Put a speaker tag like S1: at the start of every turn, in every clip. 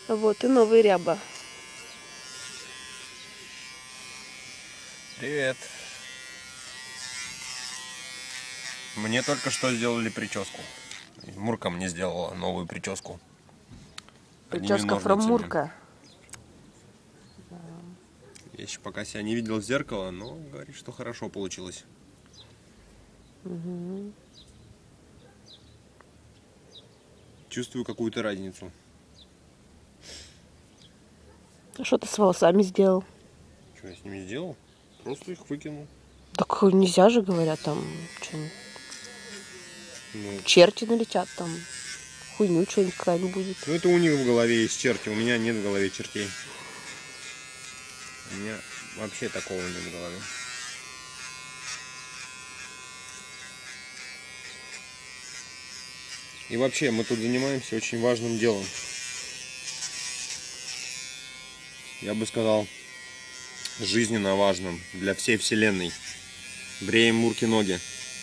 S1: Вот и новый ряба.
S2: Привет. Мне только что сделали прическу. Мурка мне сделала новую прическу.
S1: Прическа from Мурка.
S2: Я еще пока себя не видел в зеркало, но говорит, что хорошо получилось.
S1: Угу.
S2: Чувствую какую-то разницу.
S1: А что ты с волосами сделал?
S2: Что я с ними сделал? Просто их выкинул.
S1: Так нельзя же, говорят, там что-нибудь.
S2: Ну,
S1: Черти налетят там. Хуйню что-нибудь какая-нибудь будет.
S2: ну это у них в голове есть черти, у меня нет в голове чертей. У меня вообще такого нет в голове. И вообще мы тут занимаемся очень важным делом. Я бы сказал, жизненно важным для всей вселенной. Бреем Мурки ноги.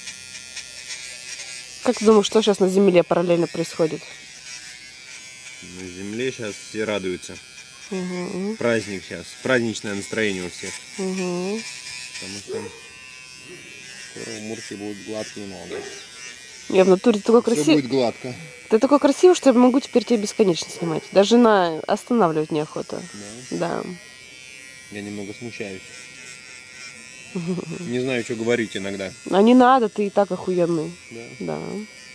S1: Как ты думаешь, что сейчас на Земле параллельно происходит?
S2: На земле сейчас все радуются.
S1: Угу.
S2: Праздник сейчас, праздничное настроение у всех.
S1: Угу.
S2: Потому что скоро у Мурки будут гладкие ноги.
S1: Я в натуре такой
S2: Все
S1: красивый.
S2: будет гладко.
S1: Ты такой красивый, что я могу теперь тебя бесконечно снимать. Даже на останавливать неохота.
S2: Да?
S1: Да.
S2: Я немного смущаюсь. Не знаю, что говорить иногда.
S1: А не надо, ты и так охуенный.
S2: Да.
S1: Да.